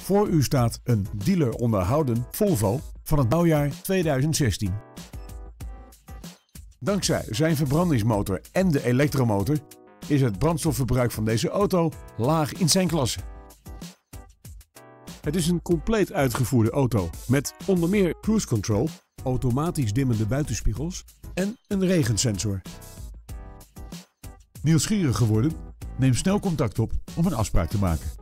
Voor u staat een dealer onderhouden Volvo van het bouwjaar 2016. Dankzij zijn verbrandingsmotor en de elektromotor is het brandstofverbruik van deze auto laag in zijn klasse. Het is een compleet uitgevoerde auto met onder meer cruise control, automatisch dimmende buitenspiegels en een regensensor. Nieuwsgierig geworden? Neem snel contact op om een afspraak te maken.